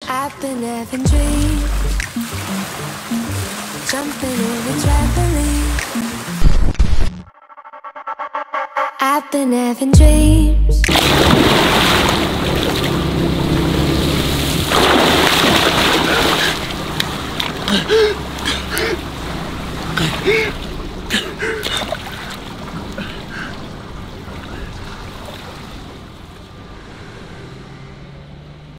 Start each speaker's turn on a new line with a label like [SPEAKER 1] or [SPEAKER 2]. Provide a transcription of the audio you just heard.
[SPEAKER 1] I've been having dreams, jumping over trampoline. I've been having dreams.